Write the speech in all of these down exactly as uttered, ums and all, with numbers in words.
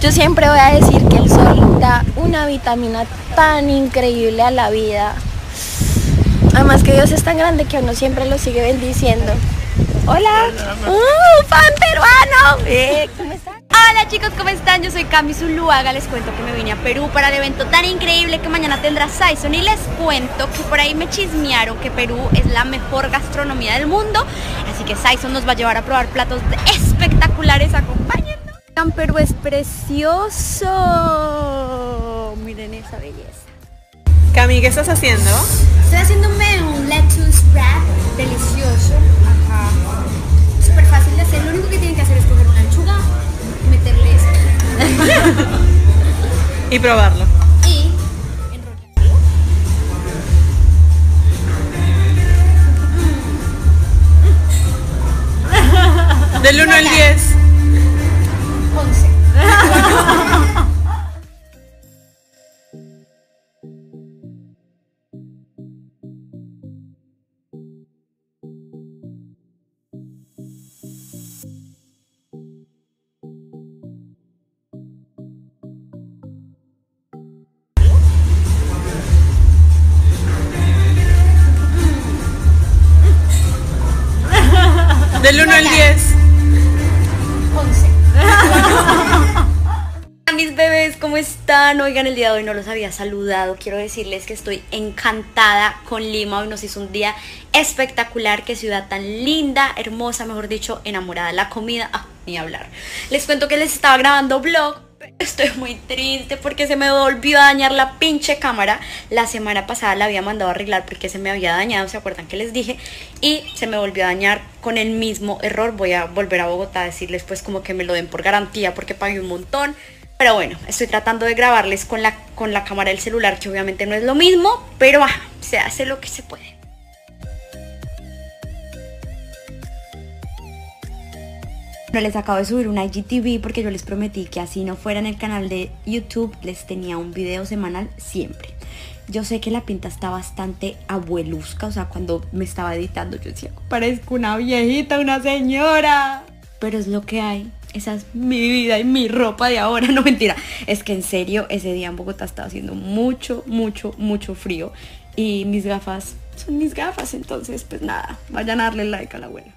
Yo siempre voy a decir que el sol da una vitamina tan increíble a la vida. Además que Dios es tan grande que uno siempre lo sigue bendiciendo. Hola, ¡Uh, fan peruano! Eh, ¿Cómo están? Hola chicos, ¿cómo están? Yo soy Cami Zuluaga. Les cuento que me vine a Perú para el evento tan increíble que mañana tendrá Saison. Y les cuento que por ahí me chismearon que Perú es la mejor gastronomía del mundo. Así que Saison nos va a llevar a probar platos espectaculares. Acompáñennos. Perú es precioso. Miren esa belleza. Cami, ¿qué estás haciendo? Estoy haciéndome un lettuce wrap delicioso. Ajá. Súper fácil de hacer. Lo único que tienen que hacer es coger una lechuga, meterle esto y probarlo. Y enrollarlo. Del uno al diez. once. Del uno al diez. once. Mis bebés, ¿cómo están? Oigan, el día de hoy no los había saludado. Quiero decirles que estoy encantada con Lima. Hoy nos hizo un día espectacular. Qué ciudad tan linda, hermosa, mejor dicho, enamorada. La comida, ah, ni hablar. Les cuento que les estaba grabando vlog, pero estoy muy triste porque se me volvió a dañar la pinche cámara. La semana pasada la había mandado a arreglar porque se me había dañado, ¿se acuerdan que les dije? Y se me volvió a dañar con el mismo error. Voy a volver a Bogotá a decirles pues como que me lo den por garantía porque pagué un montón. Pero bueno, estoy tratando de grabarles con la, con la cámara del celular, que obviamente no es lo mismo, pero ah, se hace lo que se puede. No les acabo de subir un I G T V porque yo les prometí que así no fuera en el canal de YouTube, les tenía un video semanal siempre. Yo sé que la pinta está bastante abuelusca, o sea, cuando me estaba editando yo decía, parezco una viejita, una señora. Pero es lo que hay. Esa es mi vida y mi ropa de ahora. No, mentira, es que en serio ese día en Bogotá estaba haciendo mucho, mucho, mucho frío. Y mis gafas son mis gafas. Entonces pues nada, vayan a darle like a la abuela.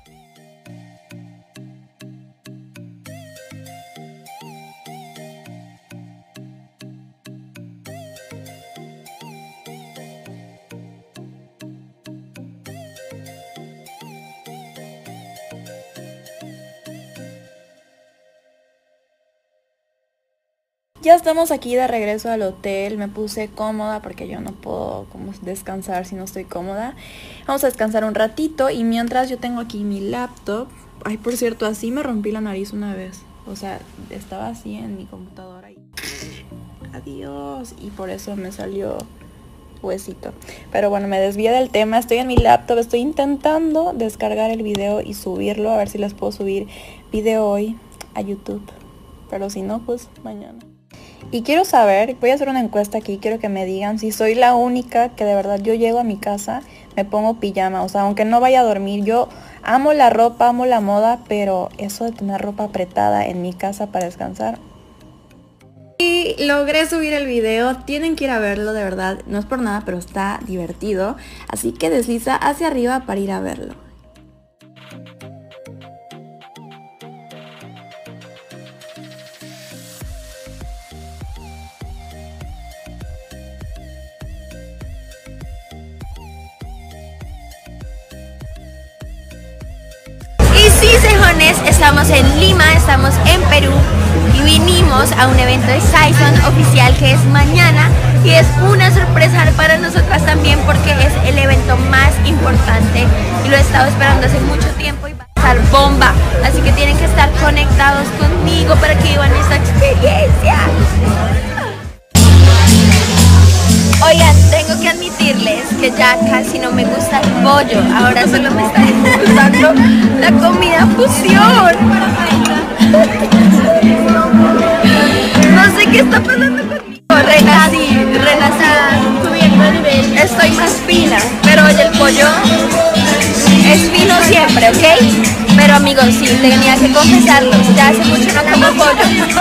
Ya estamos aquí de regreso al hotel. Me puse cómoda porque yo no puedo como descansar si no estoy cómoda. Vamos a descansar un ratito y mientras yo tengo aquí mi laptop. Ay, por cierto, así me rompí la nariz una vez. O sea, estaba así en mi computadora y adiós, y por eso me salió huesito. Pero bueno, me desvié del tema. Estoy en mi laptop, estoy intentando descargar el video y subirlo. A ver si les puedo subir video hoy a YouTube. Pero si no, pues mañana. Y quiero saber, voy a hacer una encuesta aquí, quiero que me digan si soy la única que de verdad yo llego a mi casa, me pongo pijama, o sea, aunque no vaya a dormir, yo amo la ropa, amo la moda, pero eso de tener ropa apretada en mi casa para descansar. Y logré subir el video, tienen que ir a verlo, de verdad, no es por nada, pero está divertido, así que desliza hacia arriba para ir a verlo. Sí, cejones, estamos en Lima, estamos en Perú y vinimos a un evento de Saison oficial que es mañana y es una sorpresa para nosotras también porque es el evento más importante y lo he estado esperando hace mucho tiempo y va a estar bomba, así que tienen que estar conectados conmigo para que vivan esta experiencia. Oigan, tengo que admitirles que ya casi no me gusta el pollo, ahora solo me está gustando la comida fusión. No sé qué está pasando conmigo. Renací, renací, subiendo el nivel. Estoy más fina, pero hoy el pollo es fino siempre, ¿ok? Pero amigos, sí, tenía que confesarlo. Ya hace mucho no como pollo.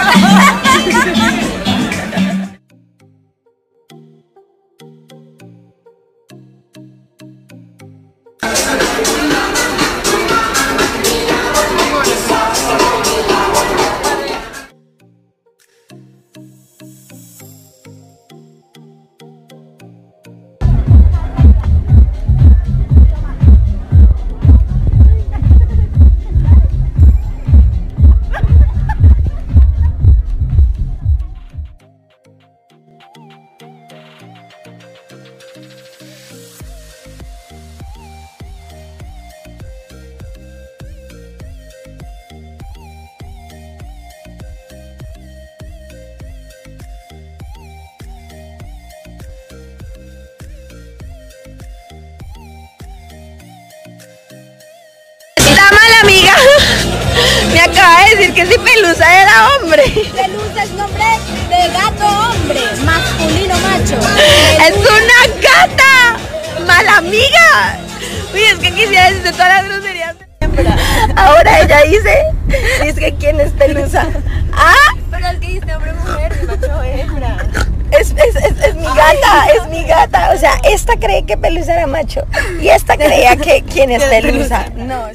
La mala amiga me acaba de decir que si Pelusa era hombre. Pelusa es nombre de gato hombre, masculino macho. ¡Es una gata! ¡Mala amiga! Uy, es que quisiera decirte todas las groserías de hembra. Ahora ella dice, dice que quién es Pelusa. ¿Ah? Pero es que dijiste hombre mujer y macho hembra. Es, es, es, es mi gata, es mi gata. O sea, esta cree que Pelusa era macho y esta creía que quién es Pelusa. No.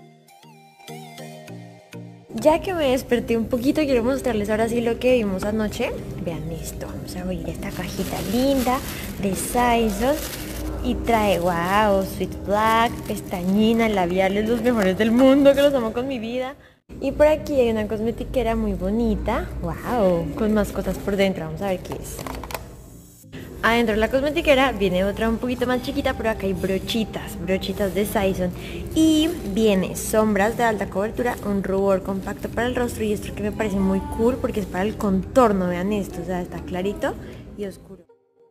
Ya que me desperté un poquito, quiero mostrarles ahora sí lo que vimos anoche. Vean esto, vamos a abrir esta cajita linda de Saison y trae, wow, Sweet Black, pestañina, labiales, los mejores del mundo, que los amo con mi vida. Y por aquí hay una cosmetiquera muy bonita, wow, con más cosas por dentro, vamos a ver qué es. Adentro de la cosmetiquera viene otra un poquito más chiquita, pero acá hay brochitas, brochitas de Saison. Y viene sombras de alta cobertura, un rubor compacto para el rostro y esto que me parece muy cool porque es para el contorno, vean esto, o sea, está clarito y oscuro.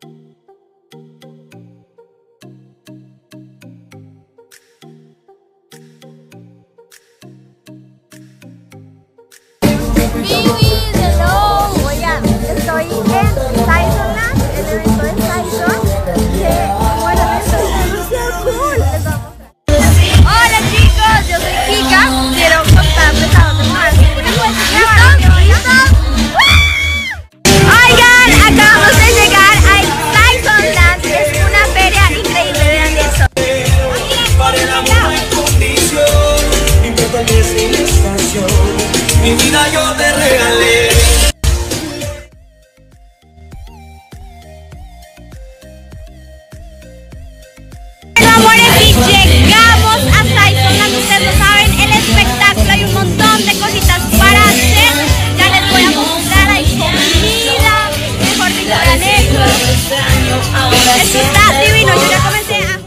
Oigan, estoy en Saison Land, el evento de Saison, que bueno, esto es demasiado cool. Les voy a mostrar. Hola chicos, yo soy Kika, quiero contarles a dónde más. ¿Listos? ¿Listos? Oigan, acabamos de llegar a Saison Land, es una feria increíble, vean esto. Mi vida yo te regalé. Bueno, amores, y llegamos a Saison Land. Ustedes lo saben, el espectáculo, hay un montón de cositas para hacer. Ya les voy a mostrar, hay comida, mejor dicho, vean esto. Esto está divino, yo ya comencé a...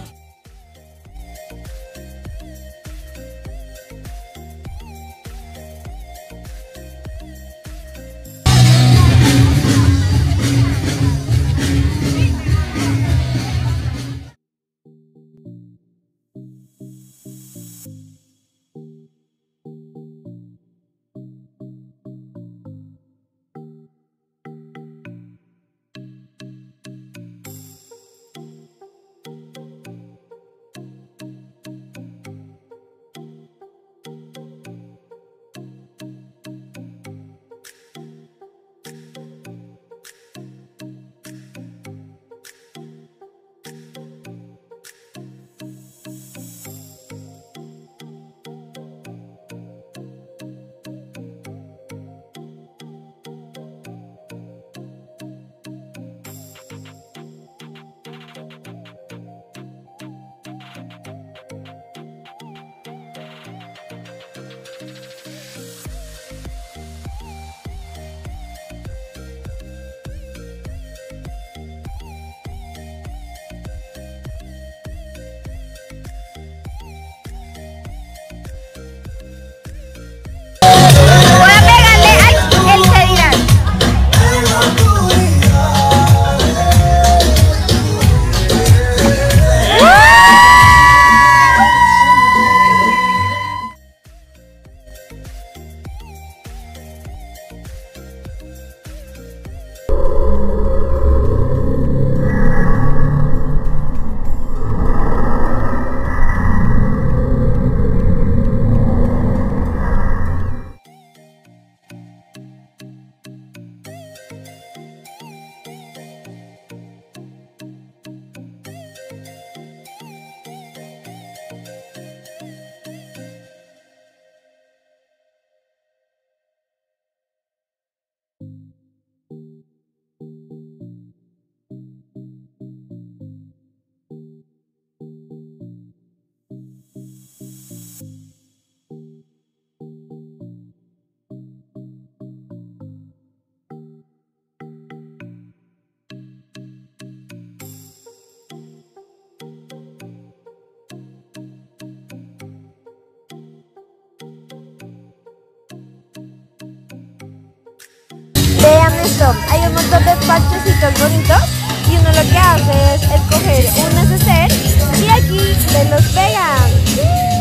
un montón de parchecitos bonitos y uno lo que hace es escoger un neceser y aquí se los pega.